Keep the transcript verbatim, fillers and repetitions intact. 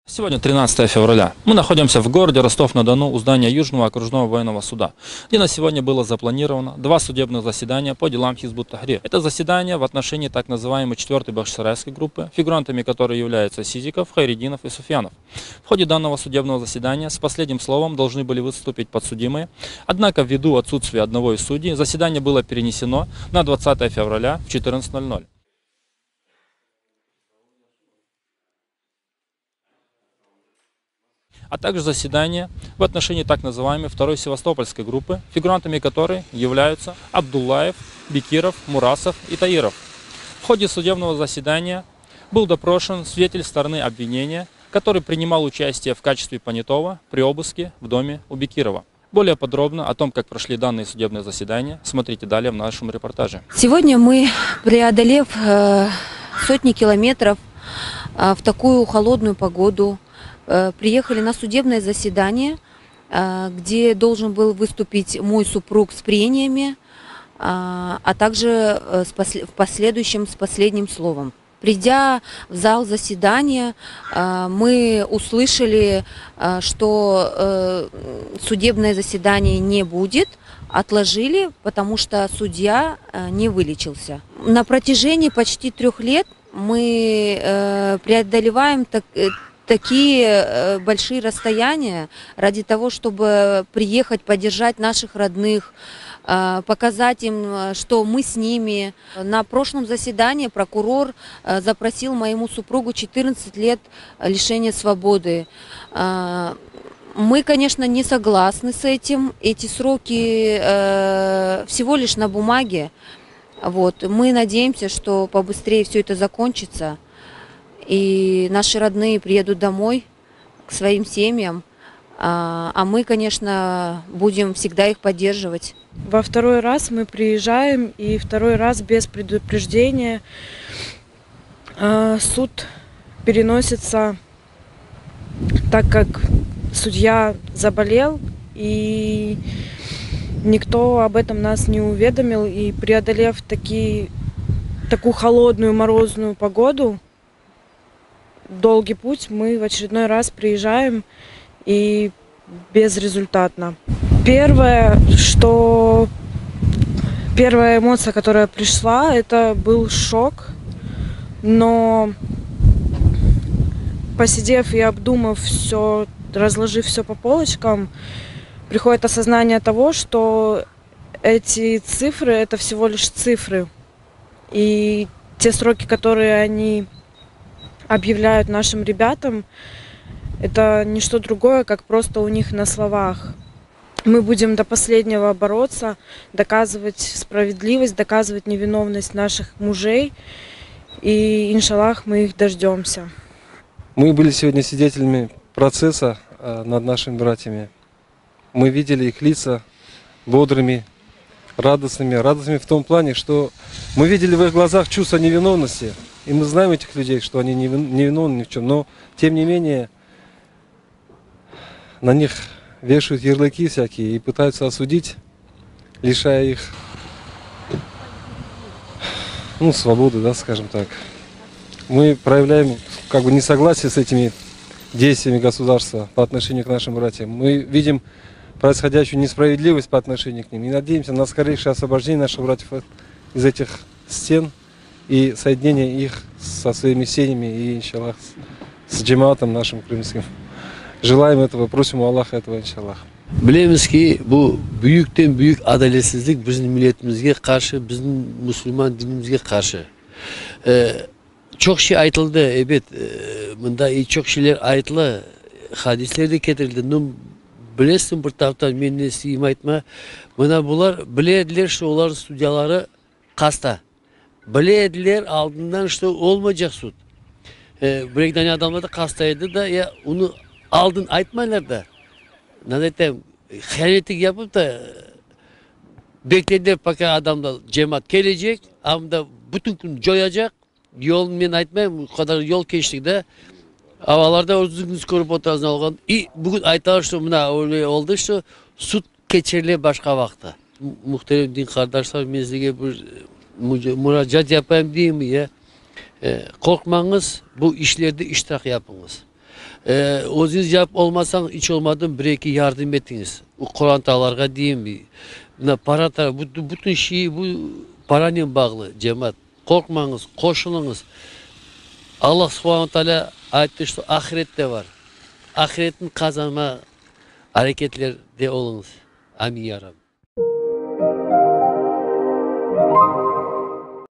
Сегодня тринадцатое февраля. Мы находимся в городе Ростов-на-Дону у здания Южного окружного военного суда, где на сегодня было запланировано два судебных заседания по делам Хизб ут-Тахрир. Это заседание в отношении так называемой четвертой бахчисарайской группы, фигурантами которой являются Сизиков, Хайреддинов и Суфьянов. В ходе данного судебного заседания с последним словом должны были выступить подсудимые, однако ввиду отсутствия одного из судей заседание было перенесено на двадцатое февраля в четырнадцать ноль ноль. А также заседание в отношении так называемой второй севастопольской группы, фигурантами которой являются Абдуллаев, Бекиров, Мурасов и Таиров. В ходе судебного заседания был допрошен свидетель стороны обвинения, который принимал участие в качестве понятого при обыске в доме у Бекирова. Более подробно о том, как прошли данные судебные заседания, смотрите далее в нашем репортаже. Сегодня мы, преодолев э, сотни километров э, в такую холодную погоду, приехали на судебное заседание, где должен был выступить мой супруг с прениями, а также в последующем с последним словом. Придя в зал заседания, мы услышали, что судебное заседание не будет, отложили, потому что судья не вылечился. На протяжении почти трех лет мы преодолеваем так, такие большие расстояния ради того, чтобы приехать, поддержать наших родных, показать им, что мы с ними. На прошлом заседании прокурор запросил моему супругу четырнадцать лет лишения свободы. Мы, конечно, не согласны с этим. Эти сроки всего лишь на бумаге. Вот. Мы надеемся, что побыстрее все это закончится. И наши родные приедут домой к своим семьям, а мы, конечно, будем всегда их поддерживать. Во второй раз мы приезжаем, и второй раз без предупреждения суд переносится, так как судья заболел, и никто об этом нас не уведомил. И преодолев такие, такую холодную морозную погоду, долгий путь, мы в очередной раз приезжаем, и безрезультатно. Первое, что первая эмоция, которая пришла, это был шок, но посидев и обдумав все, разложив все по полочкам, приходит осознание того, что эти цифры — это всего лишь цифры, и те сроки, которые они объявляют нашим ребятам, это не что другое, как просто у них на словах. Мы будем до последнего бороться, доказывать справедливость, доказывать невиновность наших мужей, и, иншаллах, мы их дождемся. Мы были сегодня свидетелями процесса над нашими братьями. Мы видели их лица бодрыми, радостными. Радостными в том плане, что мы видели в их глазах чувство невиновности. И мы знаем этих людей, что они не виновны ни в чем. Но, тем не менее, на них вешают ярлыки всякие и пытаются осудить, лишая их, ну, свободы, да, скажем так. Мы проявляем как бы несогласие с этими действиями государства по отношению к нашим братьям. Мы видим происходящую несправедливость по отношению к ним и надеемся на скорейшее освобождение наших братьев из этих стен и соединение их со своими семьями и, иншаллах, с джематом нашим крымским. Желаем этого, просим у Аллаха этого, иншаллах. Bilemiz ki bu büyükten büyük adaletsizlik bizim milletimize karşı, bizim Müslüman dinimize karşı. Ee, çok şey aytıldı, evet, e, bunda çok şeyler aytıldı, hadisler de getirildi. Num bilesin bir taraftan men ne isteyeyim aytma. Buna bunlar bilediler şu onların судьялары kasta. Bilediler aldığından işte olmayacak süt. Ee, bir tane adamlar da kastaydı da ya onu aldın aytmaylar da. Nadete hıyanetlik yapıp da beklediler paket adamda cemaat gelecek, ama da bütün gün joyacak. Yol ben aytmayayım, bu kadar yol geçtik de havalarda özünüz korup oturasın olgan. İ bugün aytar şu buna öyle oldu şu süt geçerli başka vakti. Muhterem din kardeşler mezlige bir müracaat yapayım diyeyim ya. E, korkmanız, bu işlerde iştirak yapınız. Ee, O'zingiz jap olmasaң, hiç olmadan bir iki yardım etiniz. Bu Kur'an tağlarga diyeyim bir. Buna para tarafı, bu, bütün şeyi bu paranın bağlı cemaat. Korkmanız, koşulunuz. Allah subhanahu teala ayette işte ahirette var. Ahiretin kazanma hareketler de olunuz. Amin ya Rabbi.